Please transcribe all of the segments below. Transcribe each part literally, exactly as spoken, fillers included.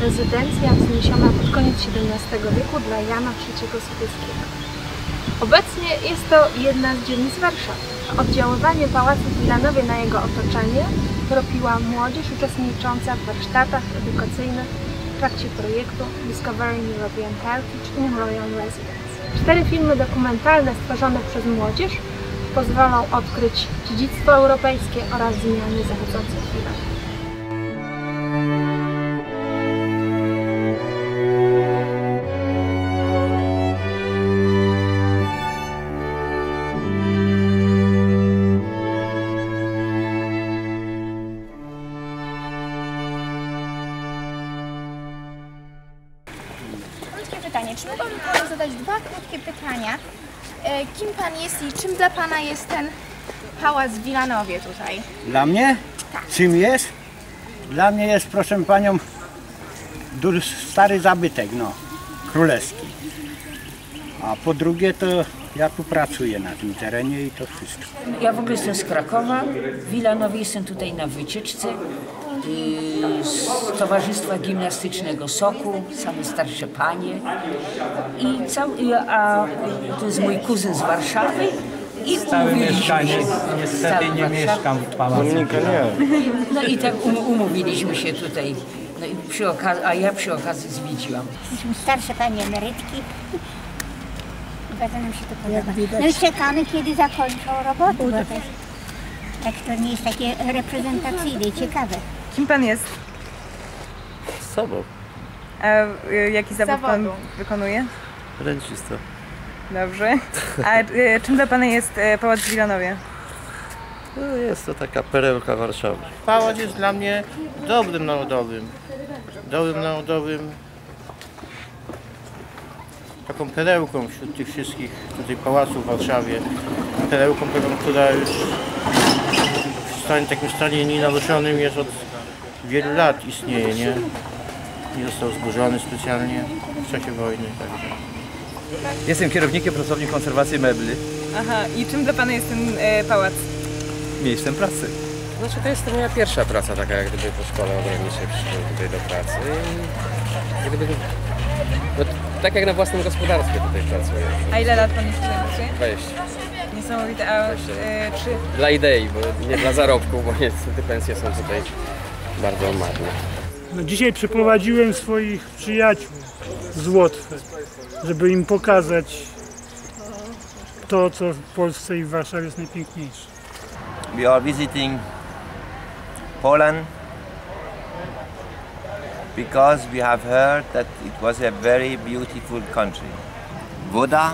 rezydencja wzniesiona pod koniec siedemnastego wieku dla Jana trzeciego Sobieskiego. Obecnie jest to jedna z dzielnic Warszawy. Oddziaływanie Pałacu w Wilanowie na jego otoczenie tropiła młodzież uczestnicząca w warsztatach edukacyjnych w trakcie projektu Discovering European Heritage in Royal Residence. Cztery filmy dokumentalne stworzone przez młodzież pozwolą odkryć dziedzictwo europejskie oraz zmiany zachodzące w Wilanowie. Pytanie. Czy mógłbym Panu zadać dwa krótkie pytania? Kim Pan jest i czym dla Pana jest ten pałac w Wilanowie tutaj? Dla mnie? Tak. Czym jest? Dla mnie jest, proszę Panią, duży, stary zabytek, no, królewski. A po drugie to ja tu pracuję na tym terenie i to wszystko. Ja w ogóle jestem z Krakowa, w Wilanowie jestem tutaj na wycieczce yy, z Towarzystwa Gimnastycznego Soku, same starsze panie. I cał, a to jest mój kuzyn z Warszawy. I Stały mieszkaniec, niestety nie mieszkam w pałacu. No i tak um, umówiliśmy się tutaj, no i przy okazji, a ja przy okazji zwiedziłam. Jesteśmy starsze panie emerytki. Bardzo nam się to podoba. No i czekamy, kiedy zakończą robotę, bo też tak to nie jest takie reprezentacyjne i ciekawe. Kim Pan jest? Z sobą. A y, jaki zawód Zawodu. Pan wykonuje? Rencista. Dobrze. A y, czym dla Pana jest y, pałac w Wilanowie? No, jest to taka perełka Warszawy. Pałac jest dla mnie dobrym narodowym. Dobrym narodowym. Taką perełką wśród tych wszystkich tutaj pałaców w Warszawie. Perełką, która już w stanie, takim stanie nienaruszonym jest od wielu lat istnieje, nie? Nie został zburzony specjalnie w czasie wojny. Także. Jestem kierownikiem pracowni konserwacji mebli. Aha, i czym dla Pana jest ten y, pałac? Miejscem pracy. Znaczy to jest to moja pierwsza praca taka jak gdyby po szkole ogrodniczej przyszedłem tutaj do pracy i jak gdyby, no, tak jak na własnym gospodarstwie tutaj pracuję. A ile lat Pan już tutaj pracuje? dwadzieścia. Niesamowite, a y, czy... Dla idei, bo nie dla zarobku, bo niestety pensje są tutaj bardzo marne. No, dzisiaj przyprowadziłem swoich przyjaciół z Łotwy, żeby im pokazać to, co w Polsce i w Warszawie jest najpiękniejsze. We are visiting Poland because we have heard that it was a very beautiful country. Woda?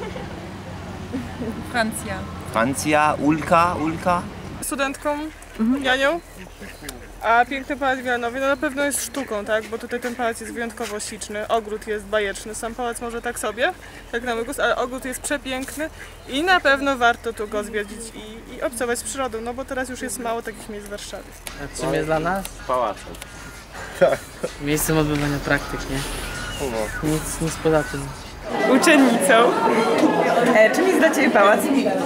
Francja. Francja, Ulka, Ulka? Studentką Janią, a piękny pałac w Wilanowie no na pewno jest sztuką, tak? Bo tutaj ten pałac jest wyjątkowo śliczny, ogród jest bajeczny, sam pałac może tak sobie, tak na mój gust, ale ogród jest przepiękny i na pewno warto tu go zwiedzić i, i obcować z przyrodą, no bo teraz już jest mało takich miejsc w Warszawie. A czym jest dla nas? Pałacem. Miejscem odbywania praktyk, nie? Nic, nic poza tym. Uczennicą. E, czym jest dla Ciebie pałac?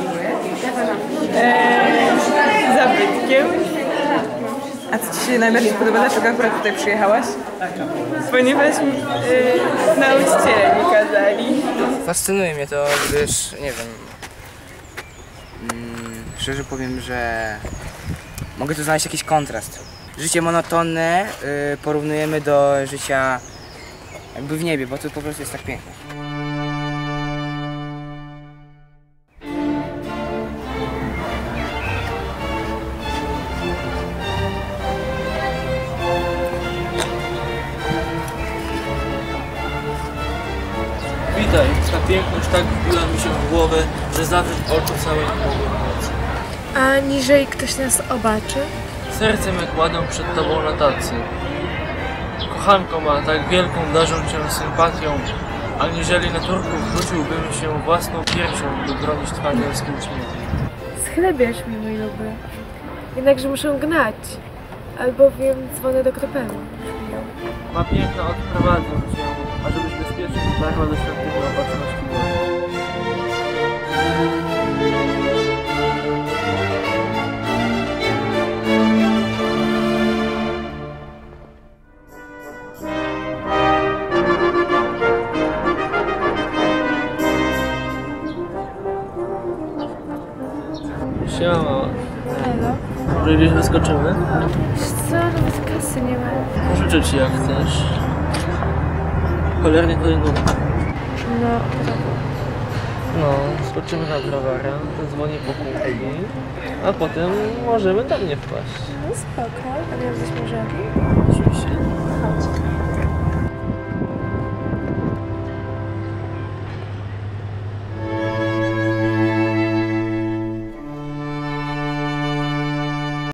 E, zabytkiem. A co Ci się najbardziej podoba? Dlaczego akurat tutaj przyjechałaś? Ponieważ e, nauczyciele mi kazali. Fascynuje mnie to, gdyż, nie wiem, mm, szczerze powiem, że mogę tu znaleźć jakiś kontrast. Życie monotonne y, porównujemy do życia jakby w niebie, bo to po prostu jest tak piękne. Witaj, ta piękność tak wbiła mi się w głowę, że zawrzeć oczu całej nie mogłem nocy. A niżej ktoś nas obaczy? Serce me kładę przed tobą na tacy. Kochanko ma, tak wielką darzą cię sympatią, aniżeli na Turków rzuciłbym się własną piersią, by bronić twa anielskim uśmiechem. Schlebiasz mi, mój luby. Jednakże muszę gnać, albowiem dzwonię do Kropelu. Ma piękna, odprowadzę cię, ażebyś bezpiecznie dotarła do świątyni opatrzności Bożej. Siema mała. Halo. Może gdzieś wyskoczymy? Co? Nawet kasy nie ma. Pożyczę ci jak chcesz. Cholernie to jedno. No, No, skoczymy na browara, zadzwonię po kuchni, a potem możemy do mnie wpaść. no spoko. A jak coś możemy?